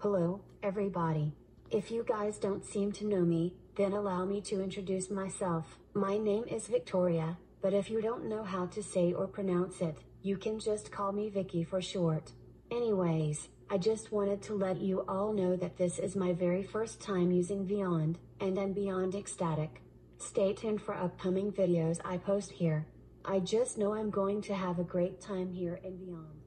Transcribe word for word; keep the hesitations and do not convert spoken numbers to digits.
Hello, everybody. If you guys don't seem to know me, then allow me to introduce myself. My name is Victoria, but if you don't know how to say or pronounce it, you can just call me Vicky for short. Anyways, I just wanted to let you all know that this is my very first time using Vyond, and I'm beyond ecstatic. Stay tuned for upcoming videos I post here. I just know I'm going to have a great time here in Vyond.